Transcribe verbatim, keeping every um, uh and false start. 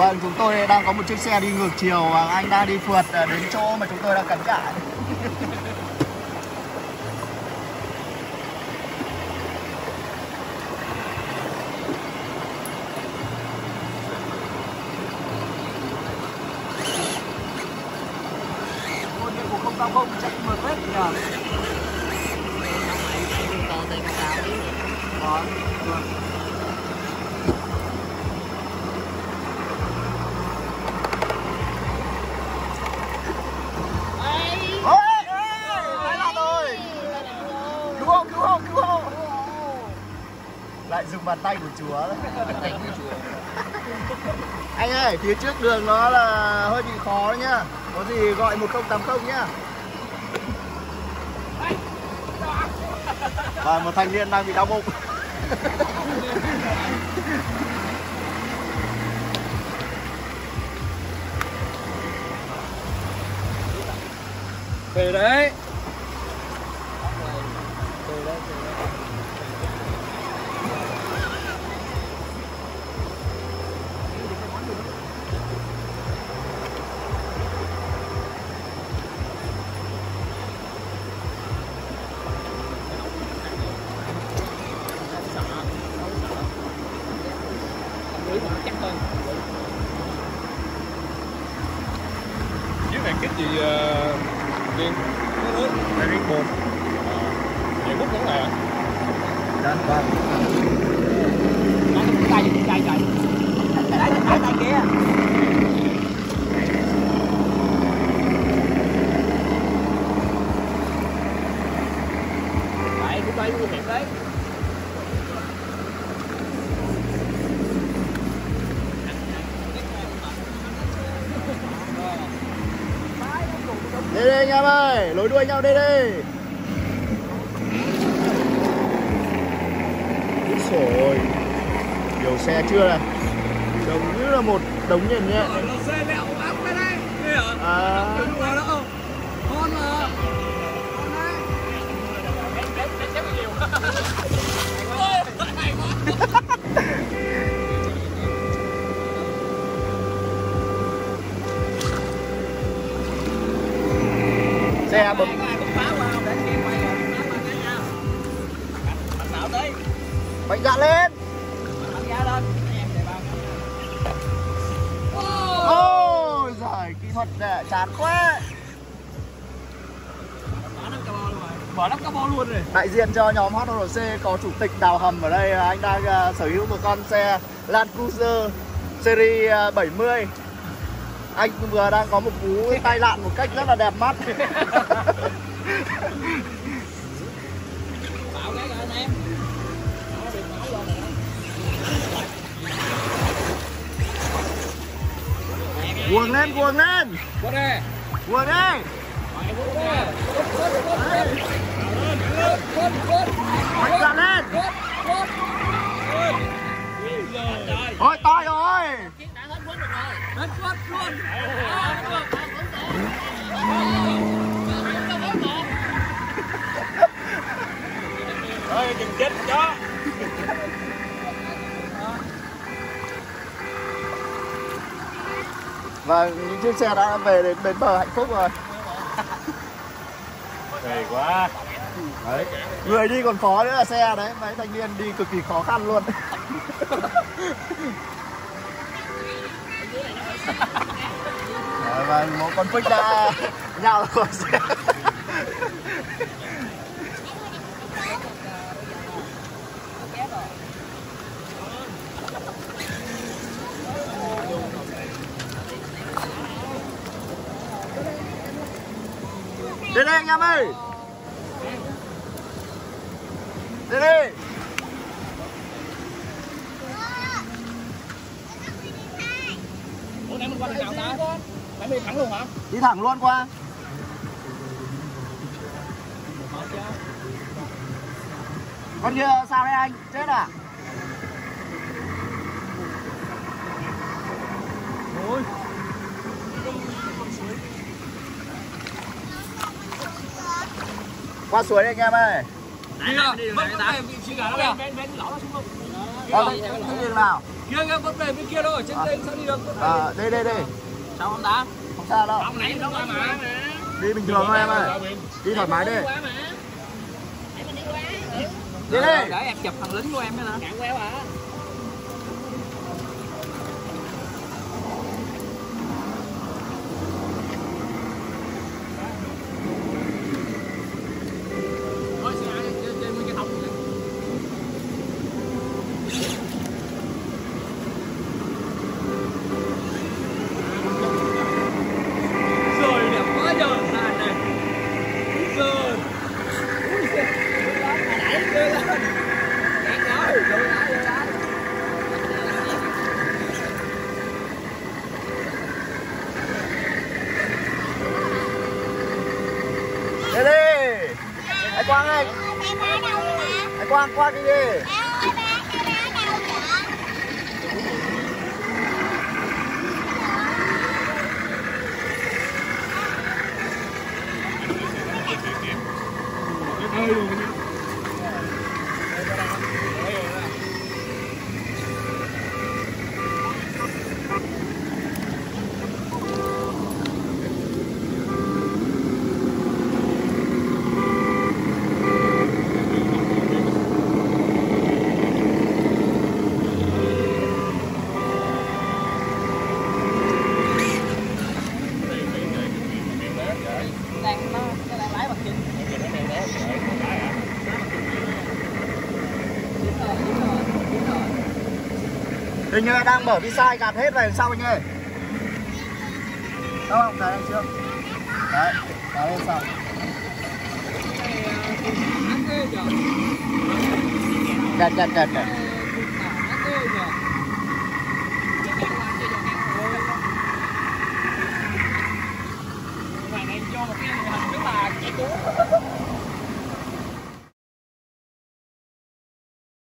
Vâng, chúng tôi đang có một chiếc xe đi ngược chiều và anh đang đi phượt đến chỗ mà chúng tôi đang cắm trại. Ôi, cái của không sao không chạy mượt hết nhờ. Đó, được. Lại dùng bàn tay của chúa đấy. Anh ơi, phía trước đường nó là hơi bị khó nhá. Có gì gọi một không tám không nhá. Và một thanh niên đang bị đau bụng. Về đấy. Chiếc này kích gì Kiên? Đây đi bồn. Nhiều phút nữa này ạ? Dạ, vâng. Chạy chạy chạy chạy. Đấy, tay tay kia. Đấy, cái tay nguy hiểm đấy. Đây đây anh em ơi, lối đuôi nhau đây đây. Úi xồi ôi, nhiều xe chưa này. Giống như là một đống nhện nhẹ. Xe lẹo ác cái đấy. Đây hả? À. Đừng đùa đâu. Con mà. Con đấy. Em xếp nhiều. Hay quá. Xe bấm. Mạnh dạn lên. Ôi giời, kỹ thuật này chán quá. Bỏ lắp cabo luôn rồi. Đại diện cho nhóm hát rờ xê có chủ tịch Đào Hầm ở đây. Anh đang uh, sở hữu một con xe Land Cruiser series uh, bảy mươi. Anh vừa đang có một cú tai nạn một cách rất là đẹp mắt. Bảo cái anh em. Cuồng lên, cuồng lên. Quất đi. Cuồng đi. Mạnh dạn lên. Ôi to rồi. Hết quất luôn. Ơi đừng chết chó. Và những chiếc xe đã về đến bến bờ hạnh phúc rồi. Về quá. Đấy, người đi còn khó nữa là xe đấy, mấy thanh niên đi cực kỳ khó khăn luôn. Đấy, và một con Pick đã nhào khỏi xe. Đến đây anh em ơi. Đến đây. Ủa nãy mình qua đường nào ta? Phải đi thẳng luôn hả? Đi thẳng luôn qua. Con kia sao đấy anh? Chết à? Ôi. Qua suối đây anh em ơi. Đi rồi, đi rồi. Vị trí cả đó kìa. Bên bên lỗ nó xuống không? Vâng, cái đường nào? Kia kìa, con về bên kia đâu, ở trên À. đây sao đi được? À, đây đây đây. Sao không đá? Không sao đâu. Ông nãy nó qua mà. Đi bình thường thôi em ơi. Đi thoải mái đi. Qua mà. Nãy mình đi qua. Ừ. Đi đi. Để em chụp thằng lính của em đó. Cạn queo à. Thôi xe ai trên trên cái thông này. Rồi đẹp quá giờ sàn này. Rồi. Ui giời. Đẩy ghê lên. Cạn rồi, rồi đá, rồi đá. Đi đi. Anh Quang ơi. Anh Quang, Quang đi đi. Đang nó nó đang lái bằng chân. Hình như là đang mở visa gạt hết về sau anh ơi. Đúng không? Đấy anh chưa? Đấy, đó lên sau. Chặt chặt chặt chặt. Này này cho một cái hình rất là trẻ tú.